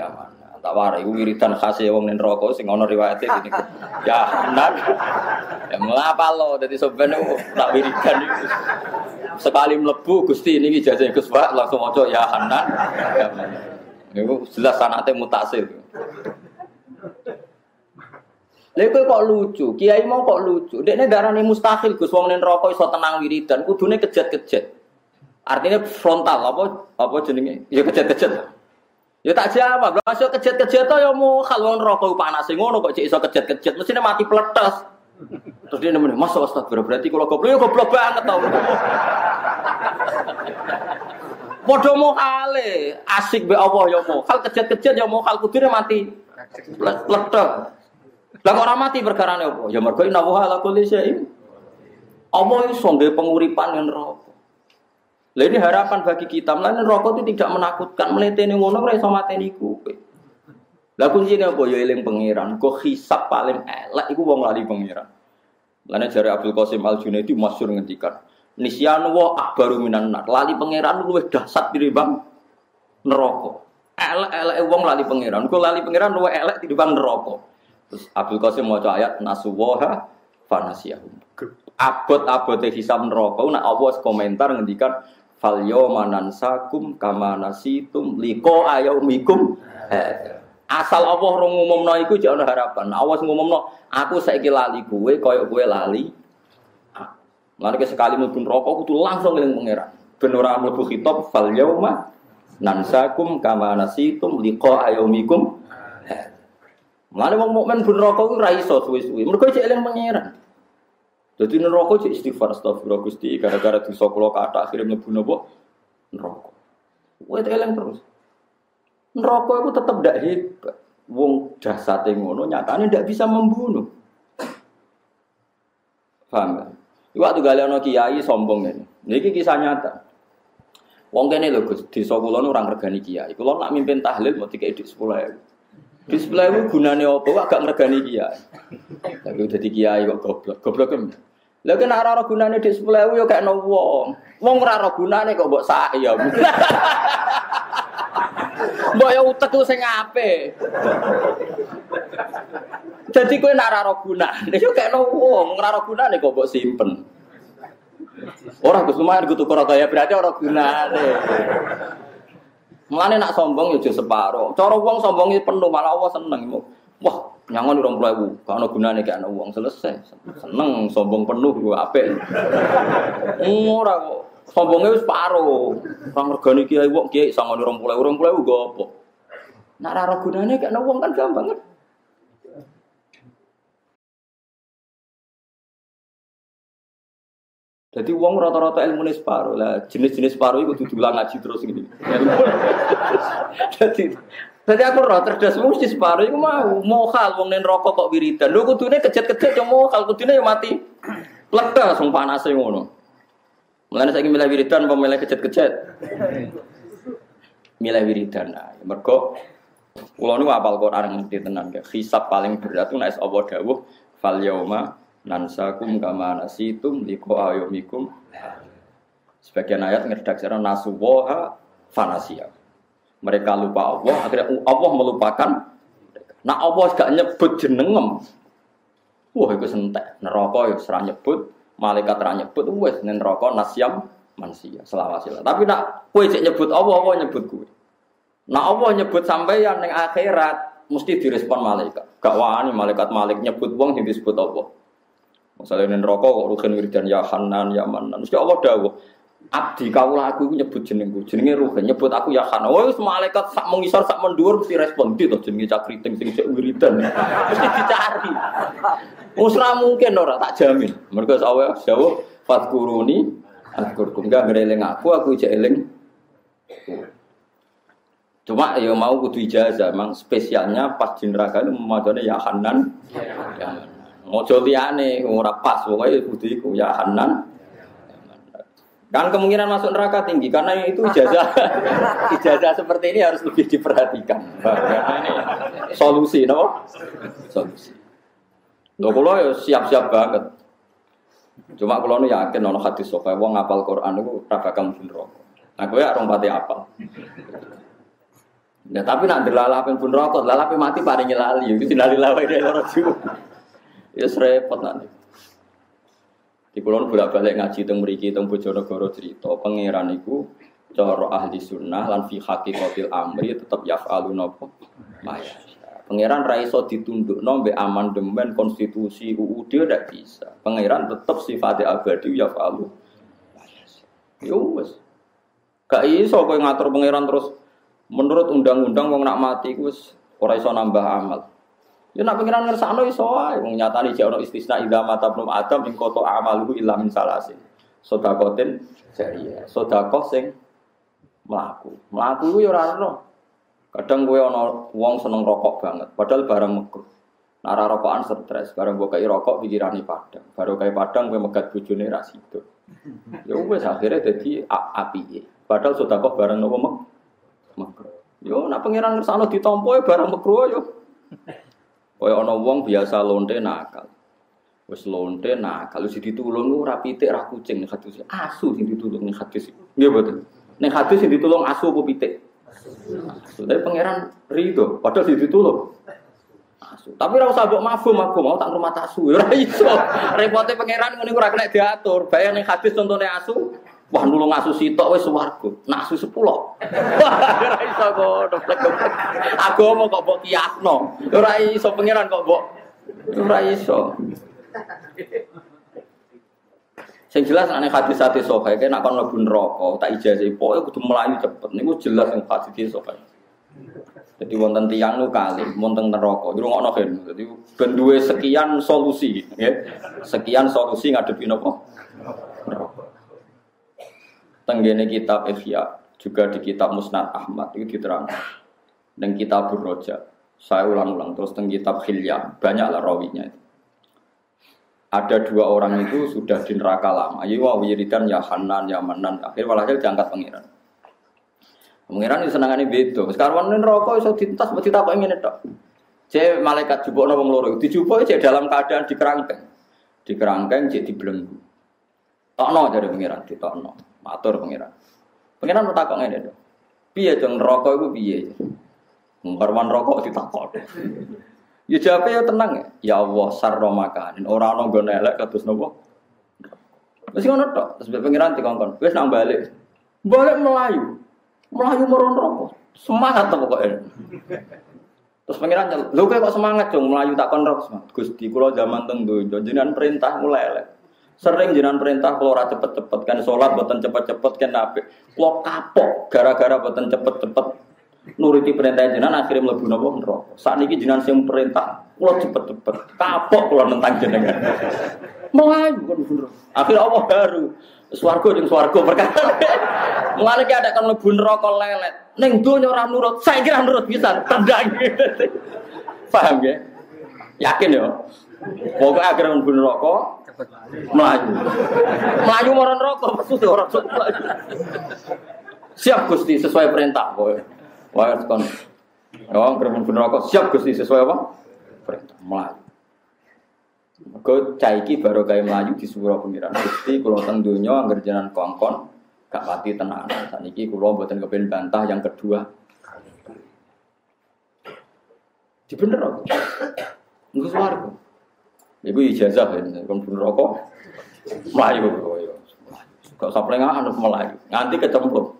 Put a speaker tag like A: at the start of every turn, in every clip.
A: Ya mana. Tak warai wiridan khase wong ning neraka sing ana riwayate ngene. Ya Hanan. Ya ngapa lo dadi sampeyan tak wiridan iku. Sekali mlebu Gusti niki jajah Gus Pak langsung maca ya Hanan. Ya mana. Niku jelas sanate mutasil. Lha kok lucu, kiai mau kok lucu. Dekne darane mustahil Gus wong ning neraka iso tenang wiridan, kudune kejet-kejet. Artinya frontal apa jenenge? Ya kejet-kejet. Ya tak jawab, lha iso kejet-kejet to ya mukhal wong neraka panase ngono kok cek iso kejet-kejet, mestine mati pletes. Terus dia nemen, "Mas astagfirullah berarti kula goblok ya goblok banget to." Padha mukhale, asik be Allah ya mukhal, kejet-kejet ya mukhal kudune mati pletes. Lah kok ora mati perkarane apa? Ya mergo inna wa ala kulli syai'in. Apa iso nggih penguripan ning neraka. Lah ini harapan bagi kita, mlane neraka itu tidak menakutkan, mletene ngono ora iso mateni kowe. Lah kuncine apa ya eling pangeran, kok hisab paling elek iku wong lali pangeran. Mlane jare Abdul Qasim Al-Junaidi masyhur ngendikan, "Nisyanu wa akbaru minan nar." Lali pangeran luwih dahsyat tinimbang neraka. Elek-eleke wong lali pangeran, kok lali pangeran luwih elek tinimbang neraka. Terus Abdul Qasim maca ayat nasuwaha fanasiyahum. Abot-abote hisab neraka nek Allah komentar ngendikan fal yawma nansakum kama nasitum liqa yaumikum. Asal Allah ngumumno iku jek ana harapan. Allah ngumumno aku saiki lali kowe kaya kowe lali. Lan nek sekali mlebu neraka kudu langsung eling pangeran. Ben ora mlebu khitab fal yawma nansakum kama nasitum liqa yaumikum. Mulane wong mukmin ben neraka ku ora iso suwe-suwe. Mergo cek eling pangeran. Dadi neraka cek istighfar astagfirullah Gusti gara-gara dosa kula kathah akhire mlebu napa neraka. Kowe eling terus. Neraka itu tetap ndak hebat. Wong jasate ngono nyatane ndak bisa membunuh. Paham? Iku waktu gale ana kiai sombong ngene. Niki kisah nyata. Wong kene lho Gus, desa kula nu ora ngregani kiai. Kula nak mimpin tahlil mau dikek dhuwit 10.000. Di sebelah itu gunane apa? Agak ngergani kiai. Tapi udah di kiai kok goblok. Goblok kan? Lah kena ora gunane di sebelah itu ya kayak no wong. Wong ora gunane kok mbok saya. Mbok ya utek ku sing apik. Dadi kowe nek ora gunane ya kayak no wong, ora gunane kok mbok simpen. Ora Gus lumayan kudu karo kaya berarti ora gunane. Mulane nak sombong ya aja separo. Cara wong sombonge penuh malah Allah seneng. Wah, nyangon 20.000, gak ono gunane gak ono wong selesai. Seneng sombong penuh ku apik. Ora kok. Sombonge wis separo. Ora regani kiai wong kiai sangone 20.000 go apa. Nak ora gunane gak ono wong kan gampang kan. Jadi wong rata-rata ilmune separo lah, jenis-jenis separo itu kudu diulang ngaji terus gini. Jadi aku roh cerdas mesti separo iku mau mohal wong ning neraka kok wiridan. Lho kudune kejet-kejet yo mohal, kudune yo mati. Pledha langsung panase ngono. Mulane saiki milih wiridan apa milih kejet-kejet? Milih wiridan. Nah, mergo kula niku hafal Quran ngerti tenan ya. Hisab paling berat ku nek Allah dawuh fal yauma nansakum kama nasitum liqa yaumikum. Sebagian ayat ngeredaksi nasuwaha fanasiya. Mereka lupa Allah, akhirnya Allah melupakan mereka. Nah Allah gak nyebut jenengem. Wah itu sentek. Neraka ya serah nyebut, malaikat serah nyebut, wes neraka nasyam manusia selawasila. Tapi nak kowe cek nyebut Allah nyebut kowe. Nah Allah nyebut sampeyan ning akhirat mesti direspon malaikat. Gak wani malaikat malik nyebut wong sing disebut Allah. Misalnya neraka kok rugen wiridan ya Hanan ya Manan. Mesti Allah dawuh, abdi kawula aku nyebut jenengku. Jenenge rugen nyebut aku ya Hanan. Wis malaikat sak mengisor sak mendhuwur mesti respon to jenenge cakriting sing cek wiridan. Mesti dicari. Wis ora mungkin ora tak jamin. Mergo Allah dawuh fadkuruni azkurkum. Enggak ngeling aku cek eling. Cuma ya mau kudu ijazah, memang spesialnya pas di neraka itu macane ya Hanan. Ya Hanan. Mojo liyane ora pas pokoke kudu iku ya Hanan. Kan kemungkinan masuk neraka tinggi karena itu ijazah. Ijazah seperti ini harus lebih diperhatikan. Karena ini solusi no? Solusi. Lho kula ya siap-siap banget. Cuma kula nu yakin ana hadis supaya wong ngapal Quran iku ora bakal mlebu neraka. Nah kowe arep pati apal. Ya tapi nak delalah pun rokok, lalah mati paling lali, itu lali lawai dari orang juga. Ya repot nanti. Di kulon bolak-balik ngaji teng mriki teng Bojonegoro cerita pangeran iku cara ahli sunnah lan fi haqiqatil amri tetep yaf'alu napa maya. Pangeran ra iso ditundukno mbek amandemen konstitusi UUD ndak bisa. Pangeran tetep sifatnya abadi yaf'alu maya. Yo wis. Gak iso kowe ngatur pangeran terus menurut undang-undang wong nak mati iku wis ora iso nambah amal. Ya nak pengiran ngersakno iso wae wong nyatane jek ono istisna idza mata ibnu adam ing koto amaluhu illa min salasin. Sedekatin jariyah. Sedekah sing mlaku. Mlaku iku ya ora ono. Kadang kowe ana wong seneng rokok banget, padahal barang makruh. Nek ora rokokan stres, barang mbok kei rokok pikirane padang. Baru kei padang kowe megat bojone ra sido. Ya wis akhire dadi apike. Padahal sedekah barang nopo makruh. Yo nak pengiran ngersakno ditampa barang makruh yo. Kaya ana wong biasa lonte nakal. Wis lonte nakal wis ditulung ora pitik ra kucing nek hadis. Asu sing ditulung ning hadis. Nggih mboten. Ning hadis sing ditulung asu apa pitik? Asu. Tapi pangeran rido padahal sing ditulung asu. Tapi ora usah mbok mafhum aku mau tak rumah asu. Ora iso. Repote pangeran ngene ora kena diatur. Bayang ning hadis contone asu. Wah nulung asu sitok wis swarga. Nak asu 10. Ora iso kok. Agama kok mbok kiasno. Ora iso pangeran kok mbok. Ora iso. Sing jelas nek hadis-hadis sahih nek kon mlebu neraka tak ijazahi pokoke kudu mlayu cepet. Niku jelas sing hadis sahih. Jadi wonten tiyang nu kali wonten neraka. Ngrungokno ben. Dadi ben duwe sekian solusi, nggih. Sekian solusi ngadepi napa? Neraka. Tenggene kitab Ihya juga di kitab Musnad Ahmad itu diterangkan dan kitab Ar-Raja. Saya ulang-ulang terus teng kitab Hilyah banyaklah rawinya itu. Ada 2 orang itu sudah di neraka lama. Ayo wiridan ya Hanan ya Manan. Akhirnya walhasil diangkat pangeran. Pangeran itu senengane beda. Sekarang neraka iso dientas mesti tak kok ngene tok. Cek malaikat jupukno wong loro. Dijupuk cek dalam keadaan dikerangkeng. Dikerangkeng cek dibelenggu. Tokno jare pangeran ditokno. Matur pangeran. Pangeran takok ngene to. Piye jeng neraka iku piye? Ngkarwan rokok ditakok. Ya jawabe ya tenang ya. Ya Allah sarro makanin ora ana nggon elek kados napa. Wis ngono tok. Terus pangeran dikongkon. Wis nang balik. Balik melayu. Melayu marang neraka. Semangat to pokoke. Terus pangeran lho kok semangat dong melayu takon neraka. Gusti kula zaman teng donya jenengan perintah mulai elek. Sering jenengan perintah kalau ora cepet-cepet kan salat boten cepet-cepet kan apik. Kulo kapok gara-gara boten cepet-cepet nuruti perintah jenengan akhirnya mlebu napa neraka. Sakniki jenengan sing perintah kulo cepet-cepet. Kapok kulo nentang jenengan. Melayu kan bener. Akhir Allah baru swarga jeung swarga perkara. Mulane ki ada kan mlebu neraka lelet. Ning donya ora nurut, saiki ora nurut bisa tendang. Paham ya? Yakin ya? Pokoknya akhirnya mlebu neraka melayu. Melayu marang neraka maksud ora melayu. Siap Gusti sesuai perintah kowe. Wah kon. Wong kremon neraka siap Gusti sesuai apa? Perintah melayu. Mergo cah iki baru gawe melayu disuwura pengiran. Gusti kula teng donya angger jenengan kongkon gak pati tenanan. Saniki kula mboten kepen bantah yang kedua. Di bener kok. Engko swarga. Iku ijazah ya, kon pun rokok. Melayu koyo. Gak usah plengaan melayu. Nganti kecemplung.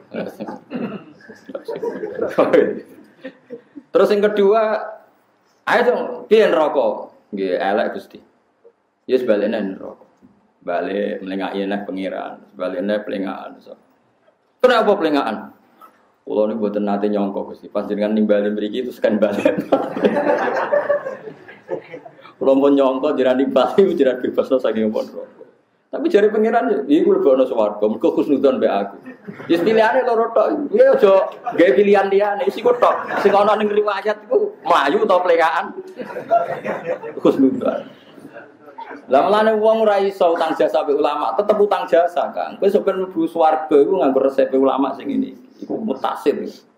A: Terus yang kedua, ayo dong, piye neraka? Nggih, elek Gusti. Ya sebaliknya neraka. Balik melengaki nek pengiran, sebaliknya pelengahan. Kenapa pelengahan? Kula niku mboten nate nyangka Gusti. Pas jenengan nimbali mriki terus kan balik. Kalau mau nyongko jiran di Bali, jiran bebas saking pondok. Tapi jari pangeran, iku lebih ono swarga, mergo khusnudzon mbek aku. Wis pilihane loro tok. Kuwi aja gawe pilihan liyane, isi tok. Sing ana ning riwayat iku mlayu utawa plekaan. Khusnudzon. Lah mulane wong ora iso utang jasa mbek ulama, tetep utang jasa, Kang. Kowe sampeyan mlebu swarga iku nganggo resep ulama sing ngene. Iku mutasir.